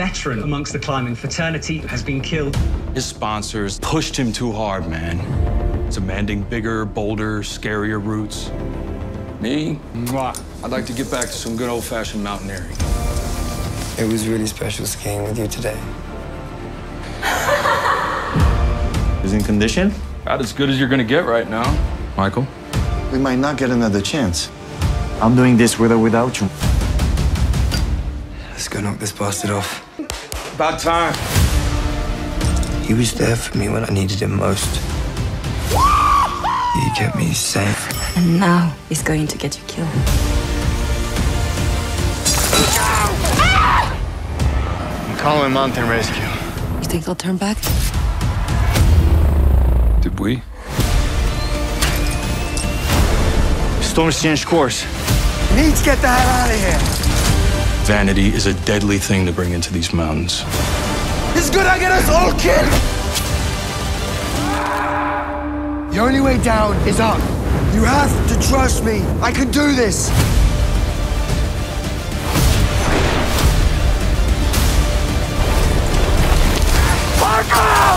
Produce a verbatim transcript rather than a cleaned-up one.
veteran amongst the climbing fraternity, has been killed. His sponsors pushed him too hard, man. Demanding bigger, bolder, scarier routes. Me? Mwah. I'd like to get back to some good old-fashioned mountaineering. It was really special skiing with you today. He's in condition? About as good as you're gonna get right now. Michael? We might not get another chance. I'm doing this with or without you. Let's go knock this bastard off. About time. He was there for me when I needed him most. He kept me safe. And now he's going to get you killed. I'm calling mountain rescue. You think they'll turn back? Did we? Storm's changed course. We need to get the hell out of here. Vanity is a deadly thing to bring into these mountains. It's good I get us all killed. The only way down is up. You have to trust me. I can do this. Parker!